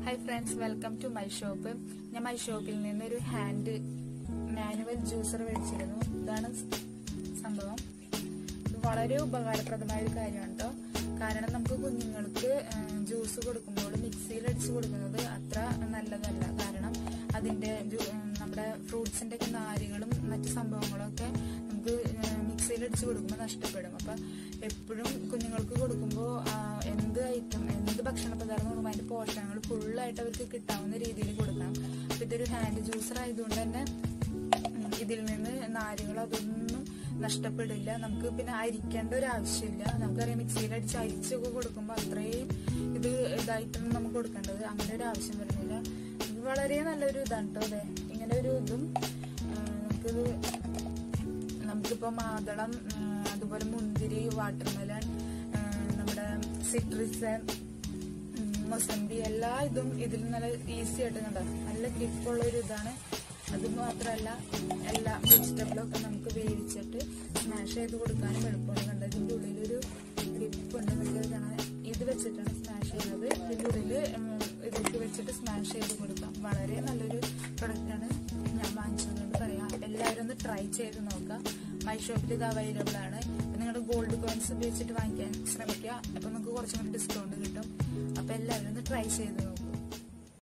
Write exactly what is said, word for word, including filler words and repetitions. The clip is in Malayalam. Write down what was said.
Hi friends, welcome to my shop. ഞാൻ മൈ ഷോപ്പിൽ നിന്ന് ഒരു ഹാൻഡ് മാനുവൽ ജ്യൂസർ മേടിച്ചിരുന്നു. ഇതാണ് സംഭവം. ഇത് വളരെ ഉപകാരപ്രദമായ ഒരു കാര്യമാണ് കേട്ടോ. കാരണം നമുക്ക് കുഞ്ഞുങ്ങൾക്ക് ജ്യൂസ് കൊടുക്കുമ്പോൾ മിക്സിയിൽ അടിച്ചു കൊടുക്കുന്നത് അത്ര നല്ലതല്ല. കാരണം അതിന്റെ നമ്മുടെ ഫ്രൂട്ട്സിന്റെ ഒക്കെ നാരുകളും മറ്റു സംഭവങ്ങളും ഒക്കെ നമുക്ക് മിക്സിയിൽ അടിച്ചു കൊടുക്കുമ്പോൾ നഷ്ടപ്പെടും. അപ്പൊ എപ്പോഴും കുഞ്ഞുങ്ങൾക്ക് കൊടുക്കുമ്പോൾ എന്ത് ഐറ്റം എന്ത് ഭക്ഷണ പദാർത്ഥം കൊടുക്കുമ്പോൾ അതിന്റെ പോഷകങ്ങൾ ഫുള്ളായിട്ട് അവർക്ക് കിട്ടാവുന്ന രീതിയിൽ കൊടുക്കണം. അപ്പൊ ഇതൊരു ഹാൻഡ് ജ്യൂസർ ആയതുകൊണ്ട് തന്നെ ഇതിൽ നിന്ന് നാരുകൾ അതൊന്നും നഷ്ടപ്പെടില്ല. നമുക്ക് പിന്നെ അരിക്കേണ്ട ഒരു ആവശ്യമില്ല. നമുക്കറിയാം മിക്സിയിൽ അടിച്ച് അരിച്ചൊക്കെ കൊടുക്കുമ്പോൾ അത്രയും ഇത് ഇതായിട്ടൊന്നും നമുക്ക് കൊടുക്കേണ്ടത് അങ്ങനെ ഒരു ആവശ്യം വരുന്നില്ല. ഇത് വളരെ നല്ലൊരു ഇതാണ് കേട്ടോ. അതെ, ഇങ്ങനെ ഒരു ഇതും നമുക്കിത് നമുക്കിപ്പോ മാതളം, അതുപോലെ മുന്തിരി, വാട്ടർമെലൺ, നമ്മുടെ സിട്രിസ്, മൊസമ്പി എല്ലാ ഇതും ഇതിൽ നല്ല ഈസി ആയിട്ട് കണ്ടോ, നല്ല ഗ്രിപ്പുള്ള ഒരു ഇതാണ്. അത് മാത്രമല്ല എല്ലാ വെജിറ്റബിളും ഒക്കെ നമുക്ക് വേവിച്ചിട്ട് സ്മാഷ് ചെയ്ത് കൊടുക്കാനും എളുപ്പമാണ്. കണ്ടത് ഇതിന്റെ ഉള്ളിലൊരു ഗ്രിപ്പ് ഉണ്ട്, നിങ്ങൾക്ക് കാണാൻ. ഇത് വെച്ചിട്ടാണ് സ്മാഷ് ചെയ്യുന്നത്. ഇതിന്റെ ഉള്ളില് ഇതൊക്കെ വെച്ചിട്ട് സ്മാഷ് ചെയ്ത് കൊടുക്കാം. വളരെ നല്ലൊരു പ്രൊഡക്റ്റാണ്. ഞാൻ വാങ്ങിച്ചതുകൊണ്ട് പറയാം, എല്ലാവരും ഒന്ന് ട്രൈ ചെയ്ത് നോക്കാം. മൈ ഷോപ്പിൽ ഇത് അവൈലബിൾ ആണ്. നിങ്ങളുടെ ഗോൾഡ് കോയിൻസ് ഉപയോഗിച്ചിട്ട് വാങ്ങിക്കാൻ ശ്രമിക്കുക. അപ്പൊ നിങ്ങൾക്ക് കുറച്ചും കൂടി ഡിസ്കൗണ്ട് കിട്ടും. അപ്പൊ എല്ലാവരും ഒന്ന് ട്രൈ ചെയ്ത് നോക്കുക.